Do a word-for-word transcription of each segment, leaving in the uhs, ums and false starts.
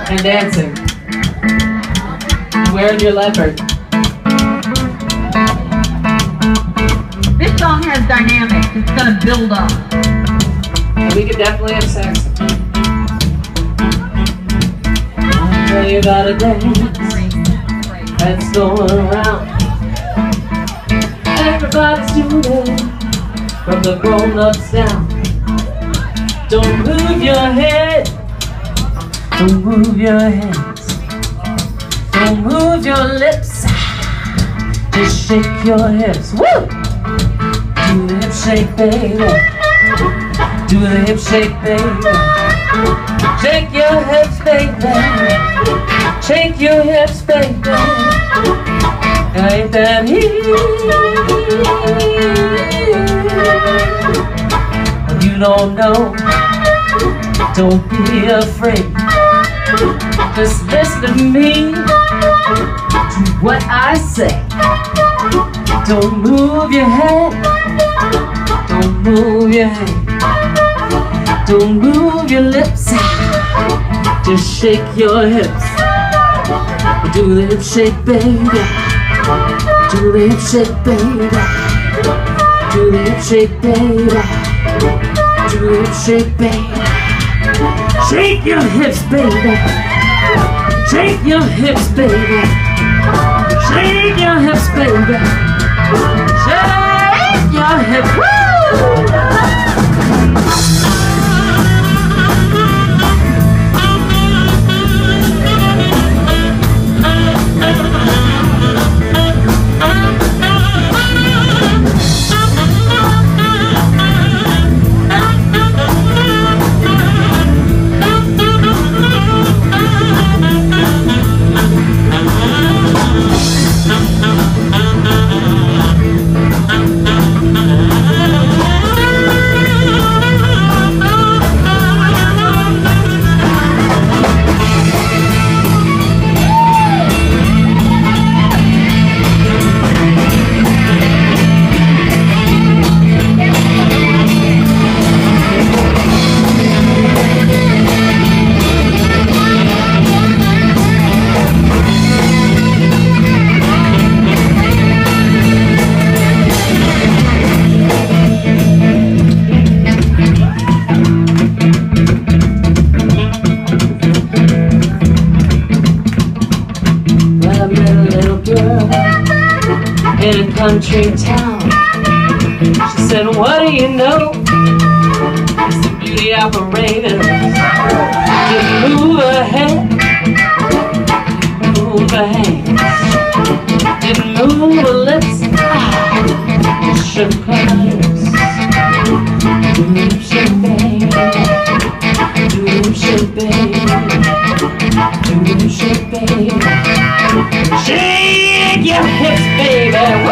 and dancing, and wearing your leopard. This song has dynamics. It's gonna build up. And we could definitely have sex. I'll tell you about a dance that's going around. Everybody's doing it, from the grown-ups down. Don't move your head, don't move your hands, don't move your lips, just shake your hips. Woo! Do the hip shake, baby. Do the hip shake, baby. Shake your hips, baby. Shake your hips, baby. Ain't that easy? You don't know, don't be afraid. Just listen to me, to what I say. Don't move your head, don't move your head, don't move your lips, just shake your hips. Do the hip shake, baby. Do the hip shake, baby. Do the hip shake, baby. Do the hip shake, baby. Shake your hips, baby. Shake your hips, baby. Shake your hips, baby. Shake your hips. Woo! In a country town, she said, what do you know? It's the beauty operator. Just move her head, move her hands, didn't move her lips, just shook her lips. Do the shake, baby. Do the shake, baby. Do the shake, baby. Shake your hips, baby. Woo!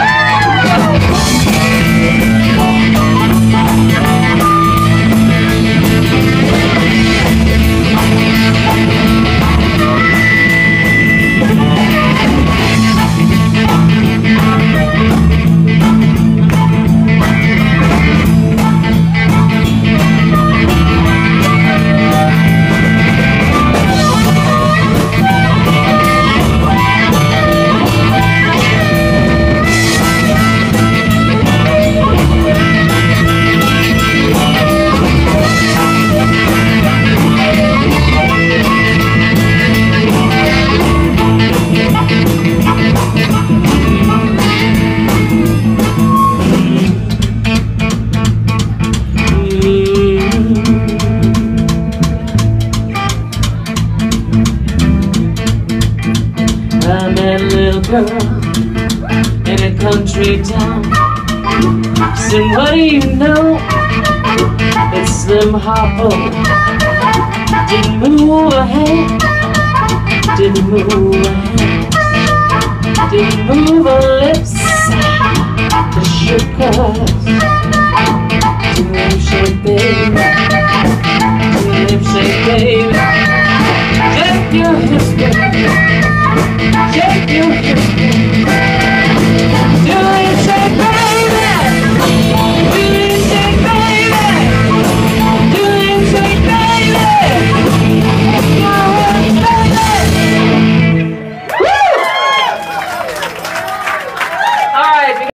I met a little girl in a country town. She said, what do you know? It's Slim Harpo. Didn't move her head, didn't move her hands, didn't move her lips, just shook hers. Do the hip shake, baby. Do the hip shake, baby. Shake your hips,